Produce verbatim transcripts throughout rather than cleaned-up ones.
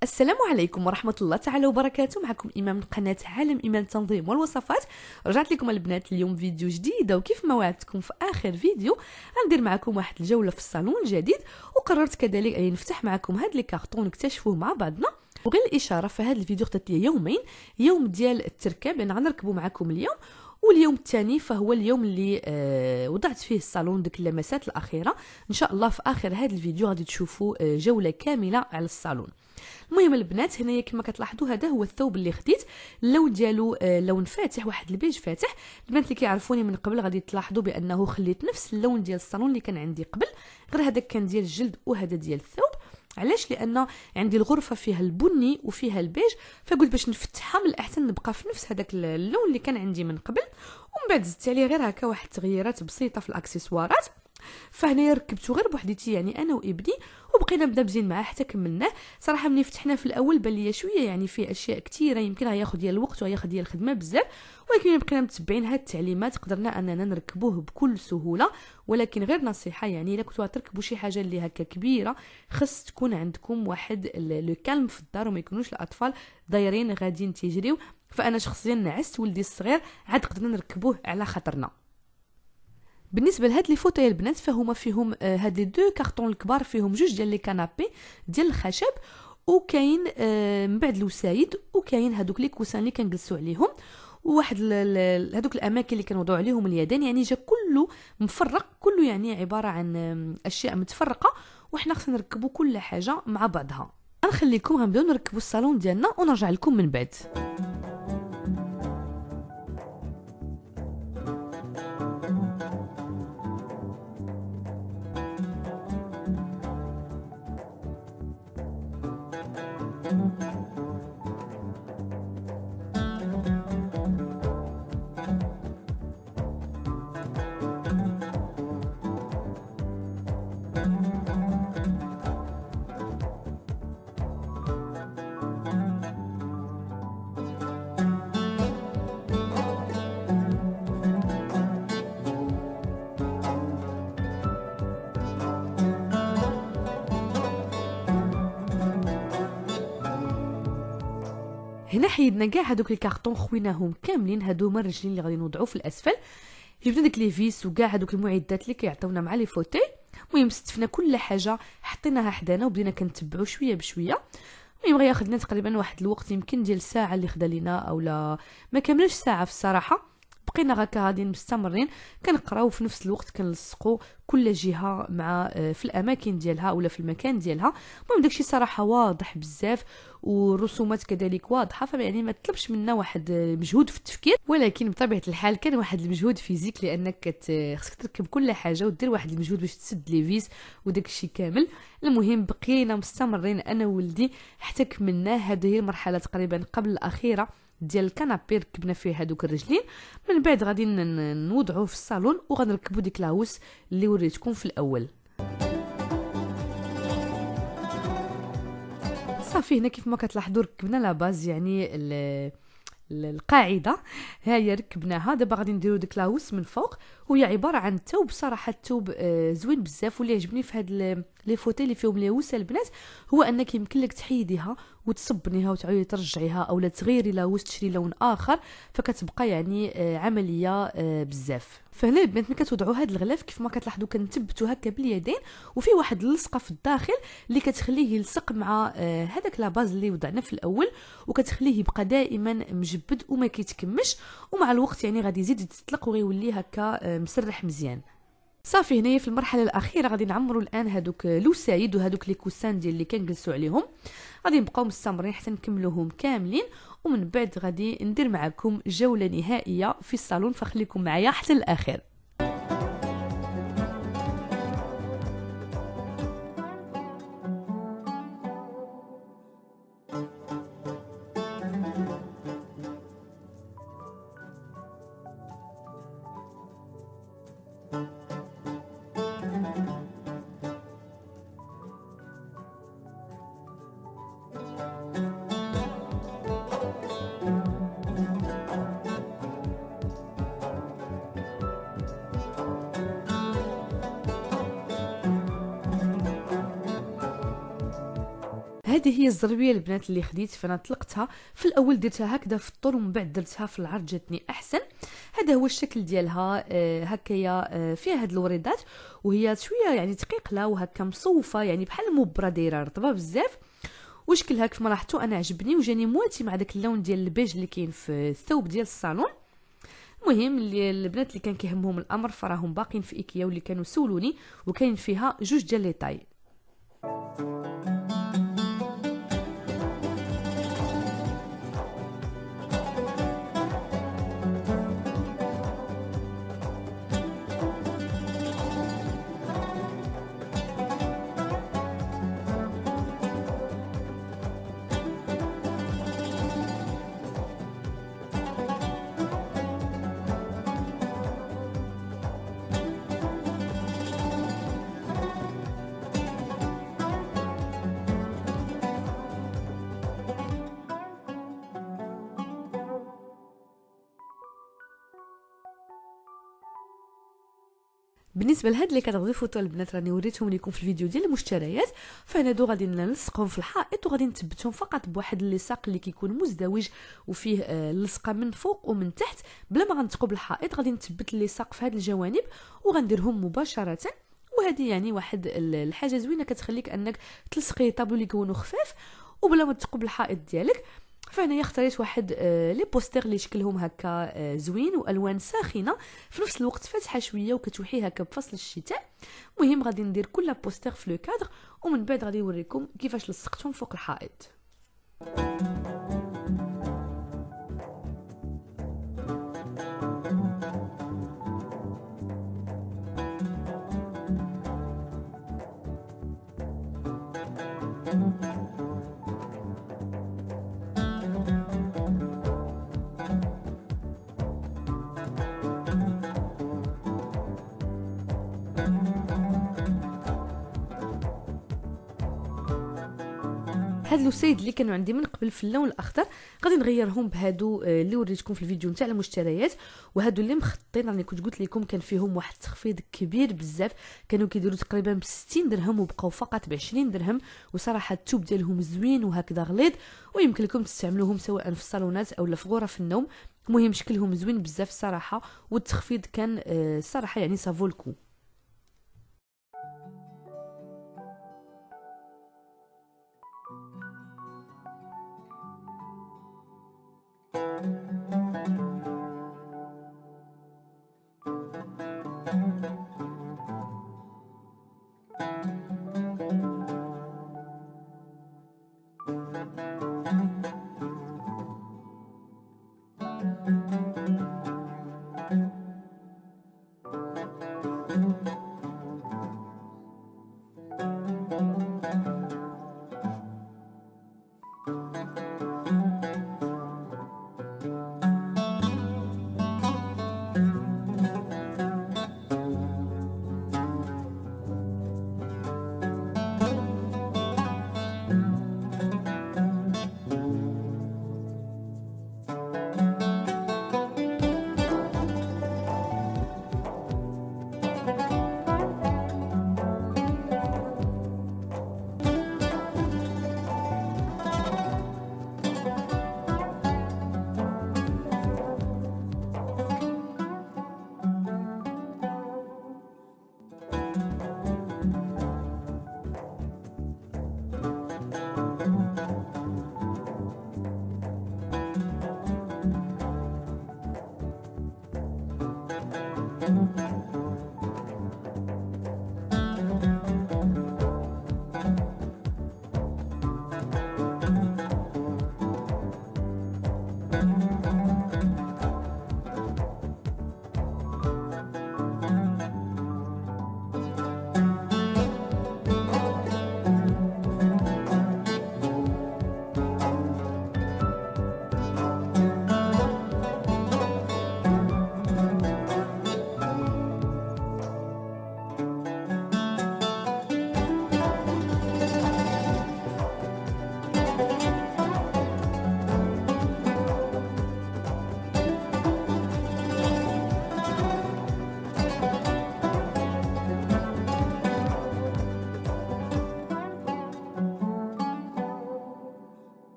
السلام عليكم ورحمة الله تعالى وبركاته. معكم إيمان من قناة عالم إيمان التنظيم والوصفات. رجعت لكم البنات اليوم فيديو جديد، وكيف ما وعدتكم في آخر فيديو غندير معكم واحد الجولة في الصالون الجديد، وقررت كذلك أن نفتح معكم هاد لي كارطون نكتشفوه مع بعضنا. وغير الإشارة فهاد الفيديو خدت لي يومين، يوم ديال التركاب لأن غنركبوا معكم اليوم، واليوم الثاني فهو اليوم اللي آه وضعت فيه الصالون ديك اللمسات الأخيرة. إن شاء الله في آخر هذا الفيديو غادي تشوفوا آه جولة كاملة على الصالون. المهم البنات هنايا كما كتلاحظوا هذا هو الثوب اللي خديت، اللون ديالو آه لون فاتح، واحد البيج فاتح. البنات اللي كيعرفوني من قبل غادي تلاحظوا بانه خليت نفس اللون ديال الصالون اللي كان عندي قبل، غير هذاك كان ديال الجلد وهذا ديال الثوب. علاش؟ لان عندي الغرفه فيها البني وفيها البيج، فقلت باش نفتحها من الاحسن نبقى في نفس هذاك اللون اللي كان عندي من قبل. ومن بعد زدت عليه غير هكا واحد التغييرات بسيطه في الاكسسوارات. فهنايا ركبته غير بوحديتي يعني انا وابني، وبقينا مدابزين معاه حتى كملناه. صراحه ملي فتحناه في الاول بان ليا شويه يعني فيه اشياء كثيره يمكن غياخذ ديال الوقت وغياخذ ديال الخدمه بزاف، ولكن بقينا متبعين هاد التعليمات قدرنا اننا نركبوه بكل سهوله. ولكن غير نصيحه، يعني الا كنتوا تركبوا شي حاجه اللي هكا كبيره خص تكون عندكم واحد لو كالم في الدار، وما يكونوش الاطفال دايرين غاديين تيجريو. فانا شخصيا نعست ولدي الصغير عاد قدرنا نركبوه على خاطرنا. بالنسبه لهاد لي فوطو يا البنات فهما فيهم آه هاد لي دو كارطون الكبار، فيهم جوج ديال لي كانابي ديال الخشب، وكاين آه من بعد الوسايد، وكاين هادوك لي كوسان اللي كنجلسوا عليهم، وواحد هادوك الاماكن اللي كنوضعوا عليهم اليدين. يعني جا كله مفرق، كله يعني عباره عن اشياء متفرقه، وحنا خصنا نركبوا كل حاجه مع بعضها. غنخليكم غنبداو نركبوا الصالون ديالنا ونرجع لكم من بعد. هنا حيدنا كاع هادوك الكارطون، خويناهم كاملين. هادو هما الرجلين اللي غادي نوضعوا في الاسفل. جبنا ديك لي فيس وكاع هادوك المعدات اللي كيعطيونا مع لي فوتي. المهم استفنا كل حاجه حطيناها حدانا وبدينا كنتبعوا شويه بشويه. المهم غياخذ لنا تقريبا واحد الوقت يمكن ديال ساعه اللي خدا لينا، اولا ما كاملاش ساعه في الصراحه. بقينا هكا غاديين مستمرين كنقراو في نفس الوقت كنلصقوا كل جهه مع في الاماكن ديالها ولا في المكان ديالها. المهم داكشي صراحه واضح بزاف، والرسومات كذلك واضحه، فيعني ما تطلبش منا واحد مجهود في التفكير، ولكن بطبيعه الحال كان واحد المجهود فيزيك، لانك خصك تركب كل حاجه ودير واحد المجهود باش تسد لي فيس وداكشي كامل. المهم بقينا مستمرين انا وولدي حتى كملناه. هذه هي المرحله تقريبا قبل الاخيره ديال الكنابي، ركبنا فيه هذوك الرجلين. من بعد غادي نوضعوه في الصالون وغنركبوا ديك لاوس اللي وريتكم في الاول. صافي هنا كيف ما كتلاحظوا ركبنا لا باز، يعني القاعده ها هي ركبناها. دابا غادي نديروا ديك لاوس من فوق، وهي عباره عن الثوب. صراحه الثوب زوين بزاف، واللي عجبني في هاد لي فوتي اللي فيهم لاوس البنات هو انك يمكن لك تحيديها وتصبنيها وتعاودي ترجعيها، اولا تغيري لاوس تشري لون اخر، فكتبقى يعني عمليه بزاف. فهنا البنات ملي كتوضعوا هذا الغلاف كيف ما كتلاحظوا كنثبتوا هكا باليدين، وفي واحد اللصقه في الداخل اللي كتخليه يلصق مع هذاك لا باز اللي وضعنا في الاول، وكتخليه يبقى دائما مجبد وما كيتكمش، ومع الوقت يعني غادي يزيد يتطلق وغيولي هكا مسرح مزيان. صافي هنايا في المرحله الاخيره غادي نعمروا الان هذوك لوسايد وهذوك لي كوسان ديال اللي كنجلسوا عليهم. غادي نبقاو مستمرين حتى نكملوهم كاملين، ومن بعد غادي ندير معكم جوله نهائيه في الصالون، فخليكم معايا حتى الاخر. وهذه هي الزربيه البنات اللي خديت. فانا طلقتها في الاول درتها هكذا في الطول ومن بعد درتها في العرض جاتني احسن. هذا هو الشكل ديالها آه هكايا آه فيها هاد الوريدات وهي شويه يعني دقيقه وهكا مصوفه يعني بحال المبره دايره رطبه بزاف. وشكلها كيف ما لاحظتوا انا عجبني وجاني مواتي مع داك اللون ديال البيج اللي كاين في الثوب ديال الصالون. المهم اللي البنات اللي كان كيهمهم الامر فراهم باقين في ايكيا واللي كانوا سولوني وكاين فيها جوج ديال لي طاي. بالنسبه لهاد اللي كتغذي فوتو البنات راني وريتهم لكم في الفيديو ديال المشتريات. فهنا غادي نلصقهم في الحائط وغادي نثبتهم فقط بواحد اللصاق اللي كيكون مزدوج وفيه اللصقه من فوق ومن تحت بلا ما غنثقوا بالحائط. غادي نثبت اللصاق في هاد الجوانب وغنديرهم مباشره. وهذه يعني واحد الحاجه زوينه كتخليك انك تلصقي طابلو اللي يكونوا خفاف وبلا ما تثقوا بالحائط ديالك. فهنايا اختاريت واحد آه لي بوستر اللي شكلهم هكا آه زوين والوان ساخنه في نفس الوقت فاتحه شويه وكتوحي هكا بفصل الشتاء. المهم غادي ندير كل بوستر في لو كادر ومن بعد غادي نوريكم كيفاش لصقتهم فوق الحائط. هاد الوسيد اللي كانوا عندي من قبل في اللون الاخضر غادي نغيرهم بهادو اللي وريتكم في الفيديو نتاع المشتريات. وهادو اللي مخطين راني كنت قلت لكم كان فيهم واحد التخفيض كبير بزاف، كانوا كيديروا تقريبا ب ستين درهم وبقاو فقط ب عشرين درهم. وصراحه الثوب ديالهم زوين وهكذا غليظ ويمكن لكم تستعملوهم سواء في الصالونات او في غرف النوم. المهم شكلهم زوين بزاف الصراحه والتخفيض كان الصراحه يعني سافولكو.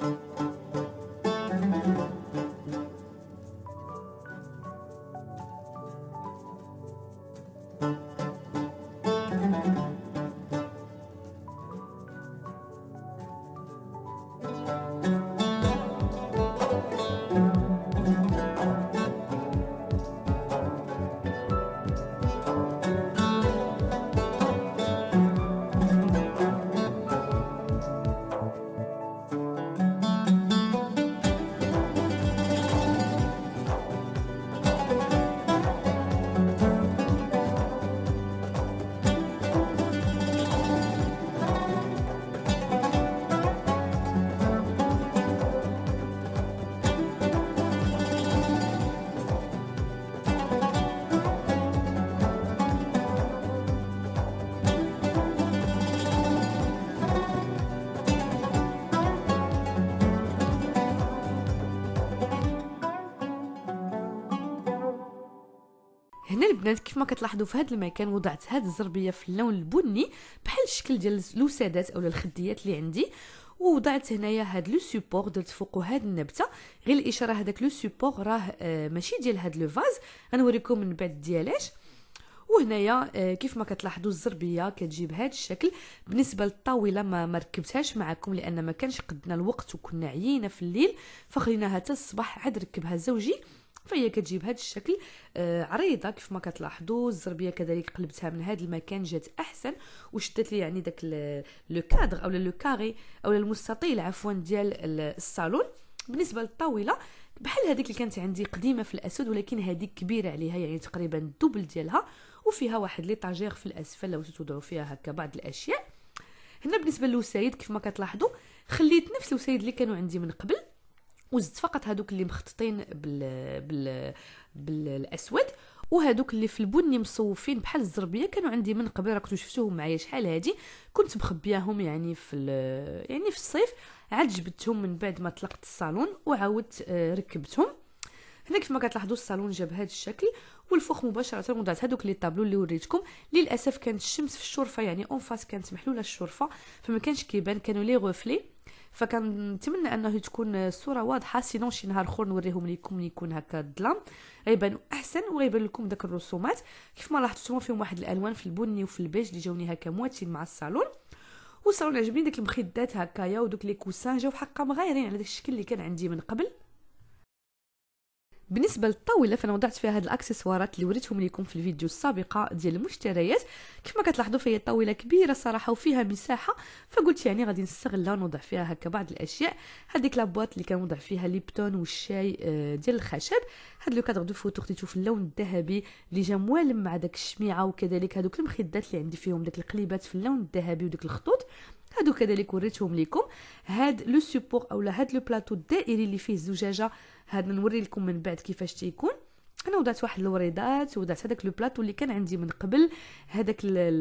هنا البنات كيف ما كتلاحظوا في هذا المكان وضعت هذه الزربيه في اللون البني بحال الشكل ديال الوسادات اولا الخديات اللي عندي، ووضعت هنايا هاد لو سوبور درت فوقو هاد النبته. غير الاشاره هذاك لو سوبور راه آه ماشي ديال هاد لو فاز، غنوريكم من بعد ديالاش. وهنايا آه كيف ما كتلاحظوا الزربيه كتجيب هاد الشكل. بالنسبه للطاوله ما مركبتهاش معكم لان ما كانش قدنا الوقت وكنا عيينا في الليل، فخليناها حتى الصباح عاد ركبها زوجي، فهي كتجيب هذا الشكل آه عريضه كيف ما كتلاحظوا. الزربيه كذلك قلبتها من هذا المكان جات احسن وشدت لي يعني داك لو كادر اولا لو كاري اولا المستطيل عفوا ديال الصالون. بالنسبه للطاوله بحال هذيك اللي كانت عندي قديمه في الاسود، ولكن هذيك كبيره عليها يعني تقريبا الدبل ديالها، وفيها واحد لي طاجير في الاسفل لو توضعوا فيها هكا بعض الاشياء. هنا بالنسبه للوسايد كيف ما كتلاحظوا خليت نفس الوسايد اللي كانوا عندي من قبل، وزدت فقط هادوك اللي مخططين بال بال بالاسود، وهادوك اللي في البني مصوفين بحال الزربيه كانوا عندي من قبل، راكم شفتوهم معايا شحال هادي كنت مخبياهم يعني في يعني في الصيف، عاد جبتهم من بعد ما طلقت الصالون وعاودت ركبتهم. هنا كيف ما كتلاحظوا الصالون جاب هذا الشكل، والفوق مباشره وضعت هذوك لي طابلو اللي وريتكم. للاسف كانت الشمس في الشرفه يعني اون فاس كانت محلوله الشرفه فما كانش كيبان، كانوا لي غوفلي، فكنتمنى انه تكون الصوره واضحه، سينون شي نهار اخر نوريهم لكم ملي يكون هكا الظلام غيبانوا احسن وغيبان لكم داك الرسومات. كيف ما لاحظتوا فيهم واحد الالوان في البني وفي البيج اللي جاوني هكا مواتين مع الصالون. والصالون عجبني داك المخدات هكايا ودوك لي كوسان جاو حقا مغايرين على داك الشكل اللي كان عندي من قبل. بالنسبه للطاوله فانا وضعت فيها هاد الاكسسوارات اللي وريتهم لكم في الفيديو السابقه ديال المشتريات. كيف ما كتلاحظوا فهي طاوله كبيره صراحه وفيها مساحه، فقلت يعني غادي نستغلها ونوضع فيها هكا بعض الاشياء. هذيك لابواط اللي كنوضع فيها ليبتون والشاي ديال الخشب، هاد لو كادر دو فوتو خديتو في اللون الذهبي اللي جا موالم مع داك الشميعه، وكذلك هذوك المخدات اللي عندي فيهم داك القليبات في اللون الذهبي وداك الخطوط هادو كذلك وريتهم لكم. هاد لو سوبور اولا هاد لو بلاطو الدائري اللي فيه زجاجه هذا نوري لكم من بعد كيفاش تيكون. انا وضعت واحد الوريدات وضعت هذاك لو بلاطو اللي كان عندي من قبل، هذاك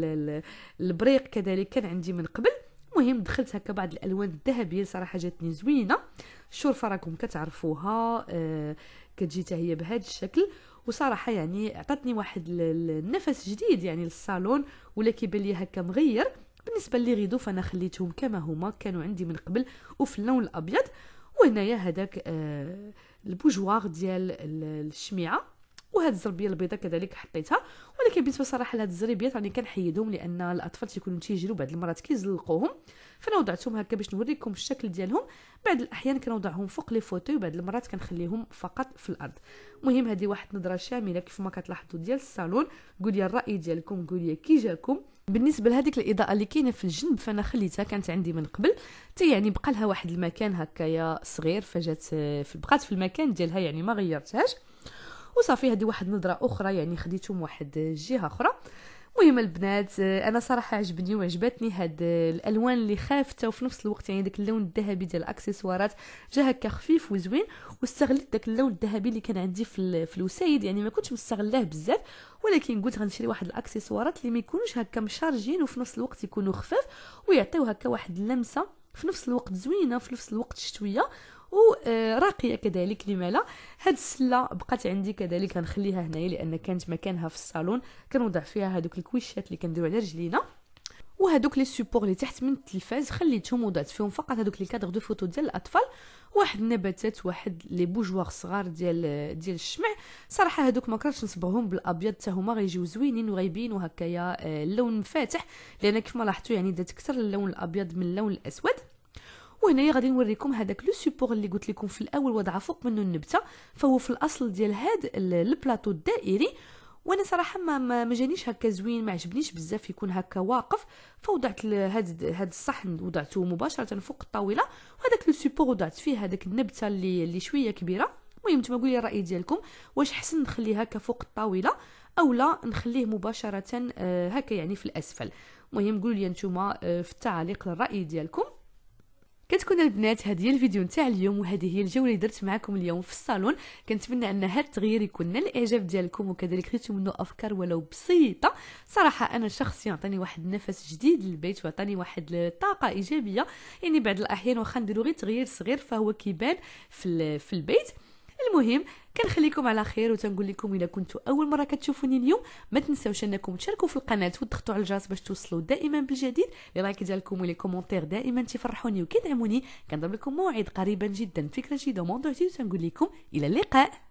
البريق كذلك كان عندي من قبل. المهم دخلت هكا بعض الالوان الذهبيه صراحه جاتني زوينه. الشرفه راكم كتعرفوها آه كتجي حتى هي بهذا الشكل، وصراحه يعني عطاتني واحد النفس جديد يعني للصالون ولا كيبان لي هكا مغير. بالنسبه لي غيدو فانا خليتهم كما هما كانوا عندي من قبل وفي اللون الابيض. وهنايا هذاك آه البوجوار ديال الشميعه، وهاد الزربيه البيضاء كذلك حطيتها. ولكن بالنسبه صراحه لهاد الزريبيات راني كنحيدهم لان الاطفال تيكونوا تيجروا بعض المرات كيزلقوهم، فانا وضعتهم هكا باش نوريكم الشكل ديالهم. بعض الاحيان كنوضعهم فوق لي فوتوي وبعض المرات كنخليهم فقط في الارض. المهم هذه واحد نظره شامله كيف ما كتلاحظوا ديال الصالون. قولوا الراي ديالكم، قولوا كي جاكم. بالنسبه لهذيك الاضاءه اللي كاينه في الجنب فانا خليتها، كانت عندي من قبل حتى يعني بقى لها واحد المكان هكايا صغير، فجات في بقات في المكان ديالها يعني ما غيرتهاش وصافي. هذه واحد نظره اخرى يعني خديتهم واحد الجهه اخرى. المهم البنات انا صراحه عجبني وعجبتني هاد الالوان اللي خافته وفي نفس الوقت يعني داك اللون الذهبي ديال الاكسسوارات جا هكا خفيف وزوين، واستغلت داك اللون الذهبي اللي كان عندي في في الوسايد يعني ما كنتش مستغلاه بزاف، ولكن قلت غنشري واحد الاكسسوارات اللي ما يكونوش هكا مشارجين وفي نفس الوقت يكونوا خفاف ويعطيو هكا واحد اللمسه في نفس الوقت زوينه في نفس الوقت شتويه وراقيه كذلك. لما لا هاد السله بقات عندي كذلك غنخليها هنايا لان كانت مكانها في الصالون كنوضع فيها هذوك الكويشات اللي كنديروا على رجلينا. وهذوك لي سوبور اللي تحت من التلفاز خليتهم وضعت فيهم فقط هذوك لي كادر دو فوتو ديال الاطفال، واحد النباتات، واحد لي بوجوار صغار ديال ديال الشمع. صراحه هذوك ما كرهتش نصبغهم بالابيض حتى هما غيجيو زوينين وغيبينوا هكايا اللون فاتح، لان كيف ما لاحظتوا يعني دات اكثر اللون الابيض من اللون الاسود. وهنايا غادي نوريكم هذاك لو سوبور اللي قلت لكم في الاول وضع فوق منه النبته، فهو في الاصل ديال هذا البلاطو الدائري. وانا صراحه ما ما جانيش هكا زوين، ما عجبنيش بزاف يكون هكا واقف، فوضعت هذا هذا الصحن وضعته مباشره فوق الطاوله، وهذاك لو سوبور وضعت فيه هذاك النبته اللي اللي شويه كبيره. المهم نتوما قولوا لي الراي ديالكم، واش حسن نخليه هكا فوق الطاوله او لا نخليه مباشره آه هكا يعني في الاسفل. المهم قولوا لي نتوما آه في التعاليق الراي ديالكم. كتكون البنات هذه هي الفيديو نتاع اليوم، وهذه هي الجوله اللي درت معكم اليوم في الصالون. كنتمنى ان هذا التغيير يكون نال الاعجاب ديالكم، وكذلك خديتوا منه افكار ولو بسيطه. صراحه انا شخصيا عطاني واحد النفس جديد للبيت، وعطاني واحد الطاقه ايجابيه. يعني بعض الاحيان واخا نديرو غير تغيير صغير فهو كيبان في في البيت. المهم كنخليكم على خير، وتنقول لكم اذا كنتوا اول مره كتشوفوني اليوم ما تنساوش انكم تشاركوا في القناه وتضغطوا على الجرس باش توصلوا دائما بالجديد. لي لايك ديالكم ولي كومونتير دائما تفرحوني وكيدعموني. كنضرب لكم موعد قريبا جدا، فكره جديده وموضوع جديد، وتنقول لكم الى اللقاء.